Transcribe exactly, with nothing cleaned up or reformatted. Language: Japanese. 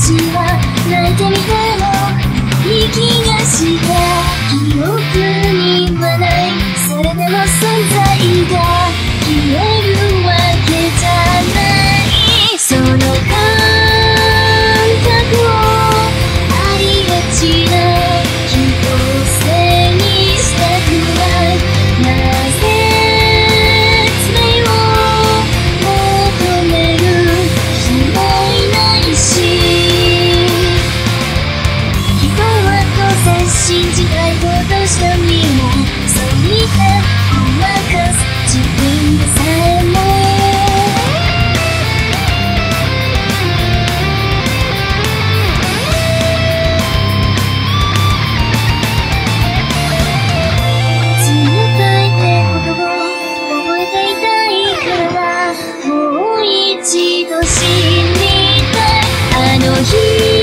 私は泣いてみてもいい気がした。記憶にはないそれでも存在が消えるわけじゃない。その感覚をありがちな人生にしたくない。なぜ爪を求める人もいないし、人は当然信じたいことしか見ない。そう言ってごまかす自分でさえも冷たいってことを覚えていたいからもう一度知りたい。あの日